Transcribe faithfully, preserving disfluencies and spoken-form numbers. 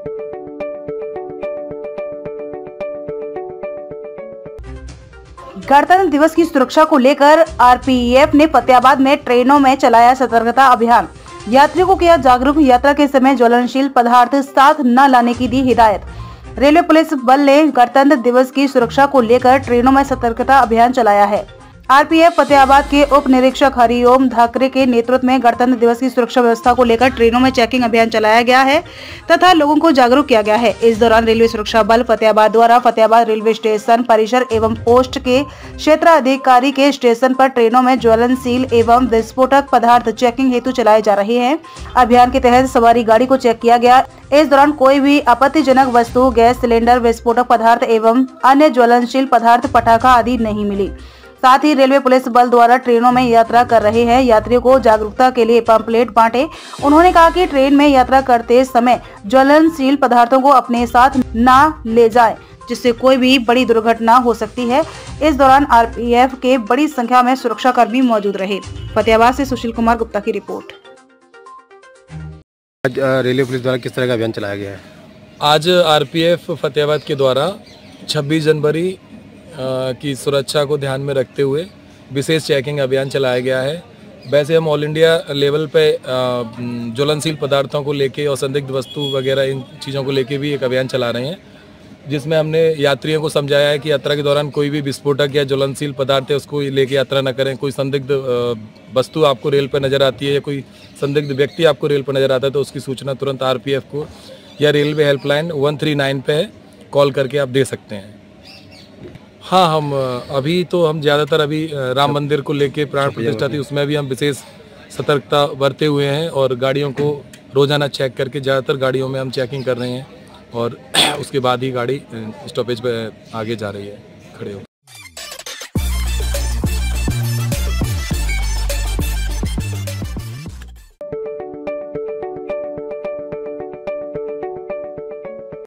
गणतंत्र दिवस की सुरक्षा को लेकर आरपीएफ ने फतेहाबाद में ट्रेनों में चलाया सतर्कता अभियान। यात्रियों को किया जागरूक, यात्रा के समय ज्वलनशील पदार्थ साथ न लाने की दी हिदायत। रेलवे पुलिस बल ने गणतंत्र दिवस की सुरक्षा को लेकर ट्रेनों में सतर्कता अभियान चलाया है। आरपीएफ फतेहाबाद के उप निरीक्षक हरिओम धाकरे के नेतृत्व में गणतंत्र दिवस की सुरक्षा व्यवस्था को लेकर ट्रेनों में चेकिंग अभियान चलाया गया है तथा लोगों को जागरूक किया गया है। इस दौरान रेलवे सुरक्षा बल फतेहाबाद द्वारा फतेहाबाद रेलवे स्टेशन परिसर एवं पोस्ट के क्षेत्राधिकारी के स्टेशन पर ट्रेनों में ज्वलनशील एवं विस्फोटक पदार्थ चेकिंग हेतु चलाए जा रहे हैं। अभियान के तहत सवारी गाड़ी को चेक किया गया। इस दौरान कोई भी आपत्तिजनक वस्तु, गैस सिलेंडर, विस्फोटक पदार्थ एवं अन्य ज्वलनशील पदार्थ, पटाखा आदि नहीं मिली। साथ ही रेलवे पुलिस बल द्वारा ट्रेनों में यात्रा कर रहे हैं यात्रियों को जागरूकता के लिए पंपलेट बांटे। उन्होंने कहा कि ट्रेन में यात्रा करते समय ज्वलनशील पदार्थों को अपने साथ ना ले जाएं, जिससे कोई भी बड़ी दुर्घटना हो सकती है। इस दौरान आरपीएफ के बड़ी संख्या में सुरक्षा कर्मी मौजूद रहे। फतेहाबाद से सुशील कुमार गुप्ता की रिपोर्ट। आज रेलवे पुलिस द्वारा किस तरह का अभियान चलाया गया है? आज आरपीएफ फतेहाबाद के द्वारा छब्बीस जनवरी की सुरक्षा को ध्यान में रखते हुए विशेष चेकिंग अभियान चलाया गया है। वैसे हम ऑल इंडिया लेवल पे ज्वलनशील पदार्थों को लेके और संदिग्ध वस्तु वगैरह इन चीज़ों को लेके भी एक अभियान चला रहे हैं, जिसमें हमने यात्रियों को समझाया है कि यात्रा के दौरान कोई भी विस्फोटक या ज्वलनशील पदार्थ है उसको लेके यात्रा न करें। कोई संदिग्ध वस्तु आपको रेल पर नज़र आती है या कोई संदिग्ध व्यक्ति आपको रेल पर नज़र आता है तो उसकी सूचना तुरंत आरपीएफ को या railway helpline one three nine पे कॉल करके आप दे सकते हैं। हाँ, हम अभी तो हम ज़्यादातर अभी राम मंदिर को लेके प्राण प्रतिष्ठा थी, उसमें भी हम विशेष सतर्कता बरते हुए हैं और गाड़ियों को रोजाना चेक करके ज़्यादातर गाड़ियों में हम चेकिंग कर रहे हैं और उसके बाद ही गाड़ी स्टॉपेज पे आगे जा रही है खड़े होकर।